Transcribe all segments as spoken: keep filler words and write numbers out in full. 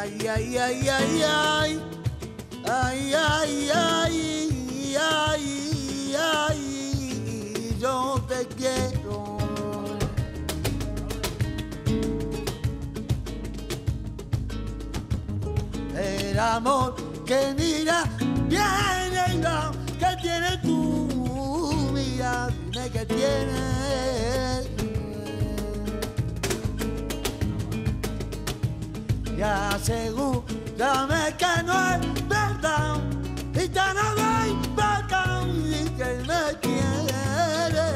ay, ay, ay, ay, ay, ay, ay, ay, ay, ay, yo te quiero. El amor que mira viene y va, que tiene tu vida, dime que tiene. Y asegúrame que no es verdad y te no doy vaca y que me quiere.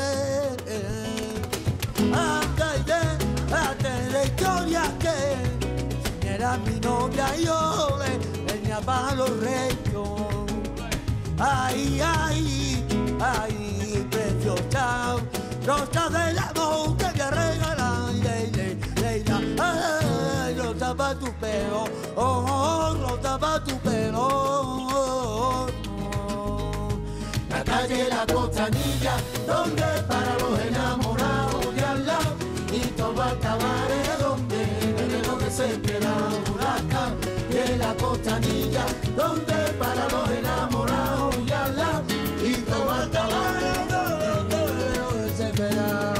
Antes de darte la historia que si era mi novia yo le venía para los reyes. Ay, ay, ay, preciosa rosa del amor que te regalan, leila, ay, rosa pa' tu pelo, oh, oh, rosa pa' tu pelo, oh, oh. La calle La Costanilla, donde para los enamorados de al lado, y todo acabar donde, de donde se queda huracán, de La Costanilla, donde para los enamorados de al lado, y todo acabar donde se queda.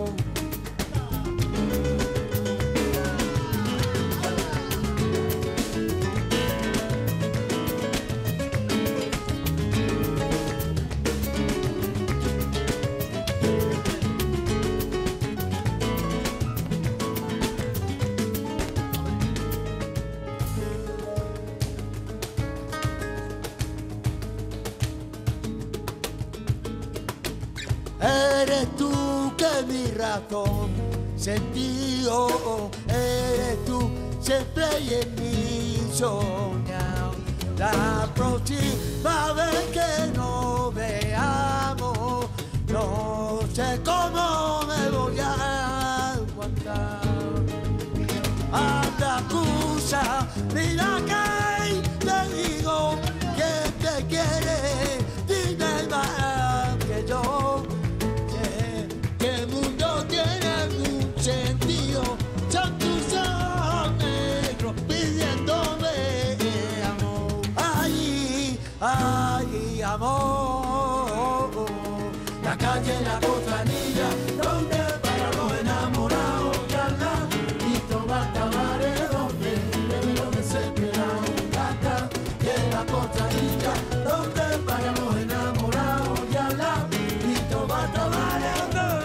Eres tú que mi razón sentido, eres tú siempre y en mi soñado. La próxima vez que nos veamos, no sé cómo me voy a aguantar. Anda, acusa, mira que te digo que te quiere, dime más que yo. El mundo tiene un sentido, son tus ojos negros pidiéndome amor. Ay, ay, amor. La calle La Costanilla, donde para los enamorados ya la y todo va a acabar en donde, de donde se queda un gato. Y en La Costanilla, donde para los enamorados ya la y todo va a acabar en donde.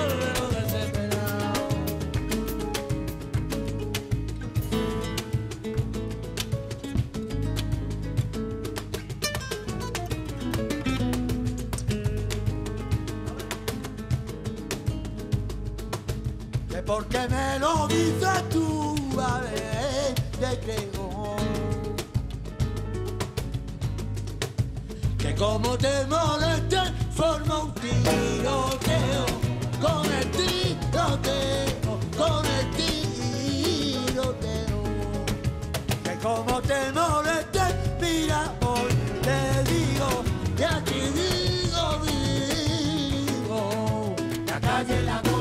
Porque me lo dices tú, a ver, te creo. Que como te moleste, forma un tiroteo. Con el tiroteo, con el tiroteo. Que como te moleste, mira, hoy te digo, y aquí digo, digo, la calle La